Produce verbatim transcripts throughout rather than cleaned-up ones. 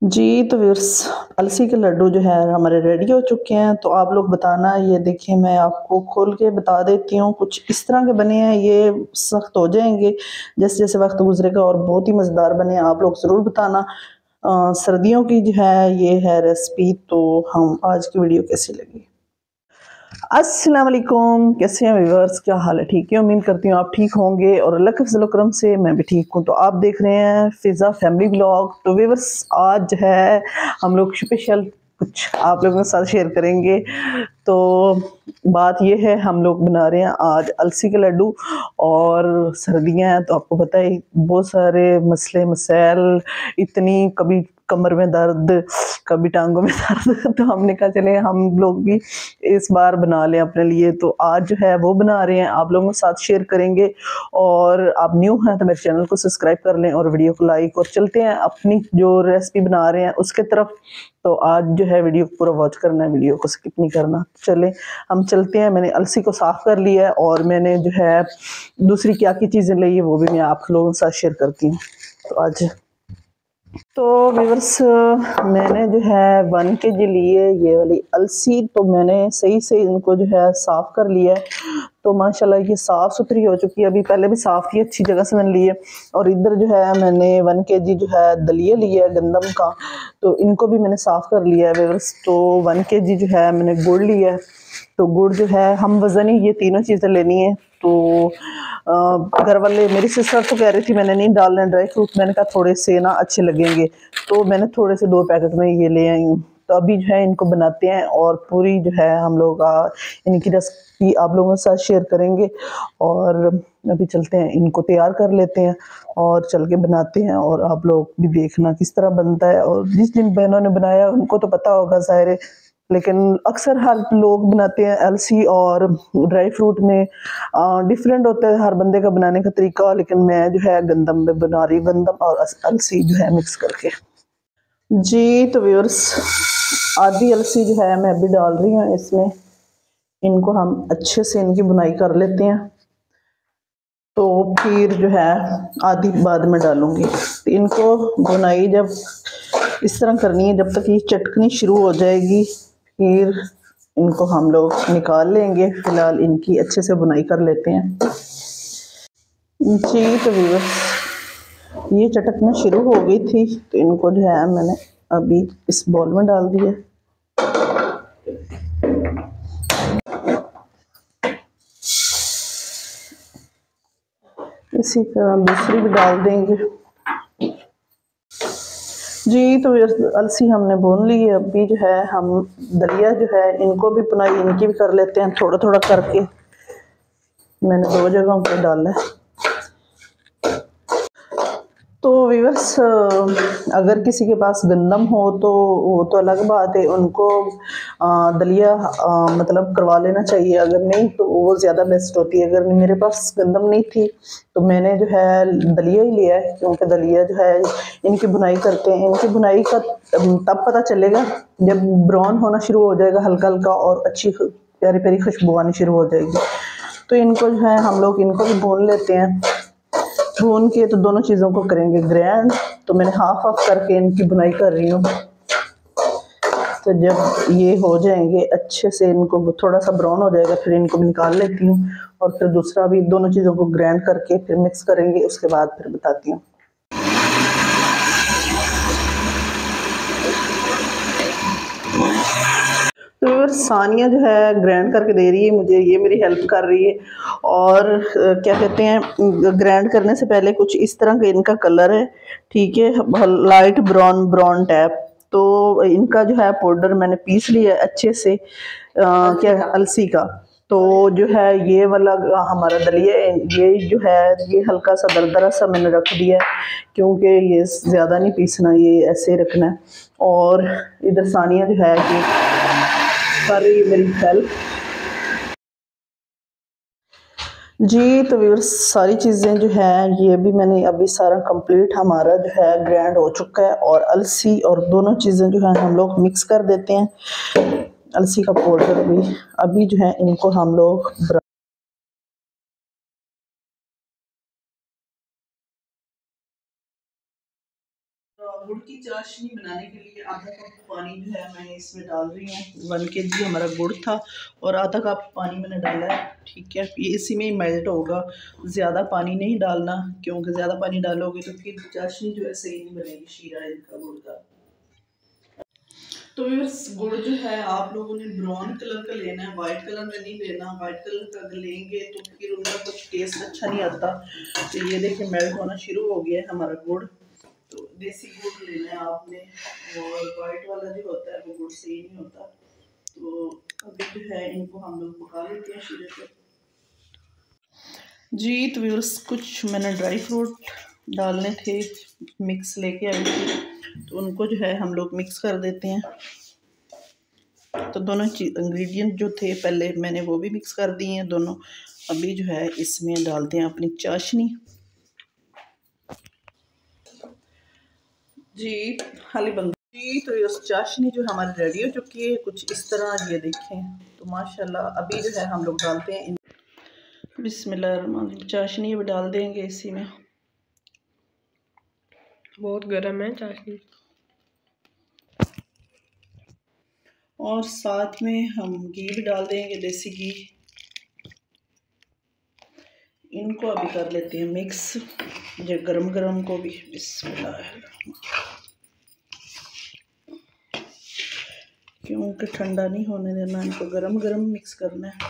जी, तो व्यूअर्स अलसी के लड्डू जो है हमारे रेडी हो चुके हैं। तो आप लोग बताना, ये देखिए मैं आपको खोल के बता देती हूँ। कुछ इस तरह के बने हैं, ये सख्त हो जाएंगे जैसे जैसे वक्त गुजरेगा और बहुत ही मज़ेदार बने हैं। आप लोग ज़रूर बताना। अ, सर्दियों की जो है ये है रेसिपी। तो हम आज की वीडियो कैसी लगी। अस्सलाम वालेकुम, कैसे हैं व्यूअर्स, क्या हाल है? ठीक है, उम्मीद करती हूँ आप ठीक होंगे और अल्लाह के फज़ल करम से मैं भी ठीक हूँ। तो आप देख रहे हैं फिज़ा फैमिली ब्लॉग। तो व्यूअर्स आज जो है हम लोग स्पेशल कुछ आप लोगों के साथ शेयर करेंगे। तो बात ये है, हम लोग बना रहे हैं आज अलसी के लड्डू और सर्दियाँ हैं तो आपको पता है बहुत सारे मसले मसाइल, इतनी कभी कमर में दर्द, कभी टांगों में दर्द। तो हमने कहा चले हम लोग भी इस बार बना लें अपने लिए। तो आज जो है वो बना रहे हैं, आप लोगों के साथ शेयर करेंगे। और आप न्यू हैं तो मेरे चैनल को सब्सक्राइब कर लें और वीडियो को लाइक। और चलते हैं अपनी जो रेसिपी बना रहे हैं उसके तरफ। तो आज जो है वीडियो पूरा वॉच करना है, वीडियो को स्किप नहीं करना। चले हम चलते हैं। मैंने अलसी को साफ कर लिया है और मैंने जो है दूसरी क्या की चीज़ें ली है वो भी मैं आप लोगों के साथ शेयर करती हूँ। तो आज तो व्यूअर्स मैंने जो है वन के जी लिए ये वाली अलसी। तो मैंने सही से इनको जो है साफ़ कर लिया है। तो माशाल्लाह ये साफ़ सुथरी हो चुकी है। अभी पहले भी साफ़ की, अच्छी जगह से मैंने ली है। और इधर जो है मैंने वन के जी जो है दलिया लिया है गंदम का। तो इनको भी मैंने साफ़ कर लिया है व्यूअर्स। तो वन के जी जो है मैंने गुड़ लिया है। तो गुड़ जो है हम वज़न ही ये तीनों चीज़ें लेनी है। तो घर वाले, मेरी सिस्टर तो कह रही थी मैंने नहीं डालना ड्राई फ्रूट। मैंने कहा थोड़े से ना अच्छे लगेंगे, तो मैंने थोड़े से दो पैकेट में ये ले आई हूँ। तो अभी जो है इनको बनाते हैं और पूरी जो है हम लोग इनकी रेसिपी आप लोगों के साथ शेयर करेंगे। और अभी चलते हैं, इनको तैयार कर लेते हैं और चल के बनाते हैं। और आप लोग भी देखना किस तरह बनता है। और जिस जिन बहनों ने बनाया उनको तो पता होगा ज़ाहिर है, लेकिन अक्सर हर लोग बनाते हैं अलसी और ड्राई फ्रूट में डिफरेंट होता है हर बंदे का बनाने का तरीका। लेकिन मैं जो है गंदम में बना रही हूँ, गंदम और अलसी जो है मिक्स करके। जी तो व्यूअर्स आधी अलसी जो है मैं अभी डाल रही हूँ इसमें। इनको हम अच्छे से इनकी बुनाई कर लेते हैं। तो फिर जो है आधी बाद में डालूंगी। तो इनको बुनाई जब इस तरह करनी है जब तक ये चटकनी शुरू हो जाएगी, फिर इनको हम लोग निकाल लेंगे। फिलहाल इनकी अच्छे से बुनाई कर लेते हैं। जी तो व्यूअर्स ये चटकना शुरू हो गई थी तो इनको जो है मैंने अभी इस बॉल में डाल दिया। इसी तरह दूसरी भी डाल देंगे। जी तो अलसी हमने भून ली है। अभी जो है हम दलिया जो है इनको भी बुनाई इनकी भी कर लेते हैं थोड़ा थोड़ा करके। मैंने दो जगहों पे डाला है। तो व्यूअर्स अगर किसी के पास गंदम हो तो वो तो अलग बात है, उनको आ, दलिया आ, मतलब करवा लेना चाहिए। अगर नहीं तो वो ज़्यादा बेस्ट होती है। अगर मेरे पास गंदम नहीं थी तो मैंने जो है दलिया ही लिया है, क्योंकि दलिया जो है इनकी बुनाई करते हैं। इनकी बुनाई का तब पता चलेगा जब ब्राउन होना शुरू हो जाएगा हल्का हल्का और अच्छी प्यारी प्यारी खुशबू आनी शुरू हो जाएगी। तो इनको जो है हम लोग इनको भी भून लेते हैं। भून के तो दोनों चीज़ों को करेंगे ग्रैंड। तो मैंने हाफ हाफ करके इनकी बुनाई कर रही हूँ। तो जब ये हो जाएंगे अच्छे से, इनको थोड़ा सा ब्राउन हो जाएगा, फिर इनको भी निकाल लेती हूँ। और फिर दूसरा भी दोनों चीज़ों को ग्राइंड करके फिर मिक्स करेंगे, उसके बाद फिर बताती हूँ। तो सानिया जो है ग्राइंड करके दे रही है मुझे, ये मेरी हेल्प कर रही है। और क्या कहते हैं, ग्राइंड करने से पहले कुछ इस तरह का इनका कलर है, ठीक है, लाइट ब्राउन ब्राउन टाइप। तो इनका जो है पाउडर मैंने पीस लिया अच्छे से, आ, क्या अलसी का। तो जो है ये वाला हमारा दलिया ये जो है ये हल्का सा दरदरा सा मैंने रख दिया है, क्योंकि ये ज़्यादा नहीं पीसना, ये ऐसे रखना है। और इधर सानिया जो है कि कर रही है मेरी हेल्प। जी तो व्यूअर्स सारी चीज़ें जो है ये भी मैंने अभी सारा कंप्लीट हमारा जो है ग्राइंड हो चुका है। और अलसी और दोनों चीज़ें जो है हम लोग मिक्स कर देते हैं। अलसी का पाउडर भी अभी जो है इनको हम लोग चाशनी बनाने के लिए आधा कप पानी जो है मैं इसमें डाल रही हूँ। वन के जी हमारा गुड़ था और आधा कप पानी मैंने डाला है, ठीक है। ये इसी में ही मेल्ट होगा, ज़्यादा पानी नहीं डालना, क्योंकि ज़्यादा पानी डालोगे तो फिर चाशनी जो है सही नहीं बनेगी शीरा इनका गुड़ का। तो इस गुड़ जो है आप लोगों ने ब्राउन कलर का लेना है, वाइट कलर में नहीं लेना। वाइट कलर का अगर लेंगे तो फिर उनका कुछ टेस्ट अच्छा नहीं आता। तो ये देखिए मेल्ट होना शुरू हो गया है हमारा गुड़। तो देसी गुड़ लेना है आपने, और वाइट वाला जो होता है वो गुड़ सही नहीं होता। तो अभी जो है इनको हम लोग पका लेते हैं शीरे पे जी। तो व्यूअर्स कुछ मैंने ड्राई फ्रूट डालने थे, मिक्स लेके आई थी, तो उनको जो है हम लोग मिक्स कर देते हैं। तो दोनों इंग्रेडिएंट जो थे पहले मैंने वो भी मिक्स कर दिए हैं दोनों। अभी जो है इसमें डालते हैं अपनी चाशनी जी। हाली बंद जी। तो ये चाशनी जो हमारी रेडी हो चुकी है कुछ इस तरह, ये देखें। तो माशाल्लाह अभी जो है हम लोग डालते हैं इन बिस्मिल्लाह चाशनी भी डाल देंगे इसी में। बहुत गर्म है चाशनी। और साथ में हम घी भी डाल देंगे, देसी घी। इनको अभी कर लेते हैं मिक्स, जो गरम गरम को भी बिस्मिल्लाह, क्योंकि ठंडा नहीं होने देना, इनको गरम गरम मिक्स करना है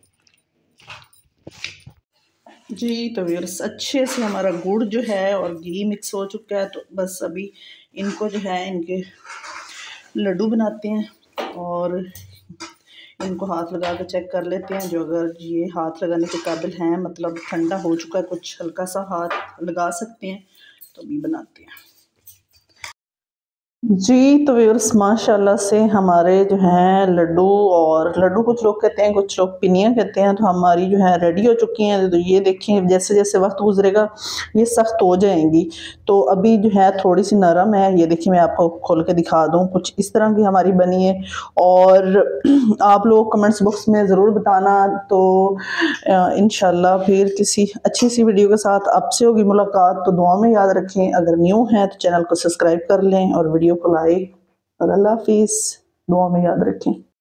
जी। तो व्यूअर्स अच्छे से हमारा गुड़ जो है और घी मिक्स हो चुका है। तो बस अभी इनको जो है इनके लड्डू बनाते हैं और इनको हाथ लगा कर चेक कर लेते हैं। जो अगर ये हाथ लगाने के काबिल हैं, मतलब ठंडा हो चुका है, कुछ हल्का सा हाथ लगा सकते हैं, तो अभी बनाते हैं जी। तो व्यूअर्स माशाल्लाह से हमारे जो हैं लड्डू, और लड्डू कुछ लोग कहते हैं, कुछ लोग पिनियाँ कहते हैं, तो हमारी जो है रेडी हो चुकी हैं। तो ये देखें जैसे जैसे वक्त गुजरेगा ये सख्त हो जाएंगी। तो अभी जो है थोड़ी सी नरम है, ये देखिए मैं आपको खोल के दिखा दूँ, कुछ इस तरह की हमारी बनी है। और आप लोग कमेंट्स बॉक्स में ज़रूर बताना। तो इंशाल्लाह फिर किसी अच्छी सी वीडियो के साथ आपसे होगी मुलाकात। तो दुआ में याद रखें, अगर न्यू हैं तो चैनल को सब्सक्राइब कर लें और वीडियो को लाइक, और अल्लाह हाफिज़। दुआ में याद रखें।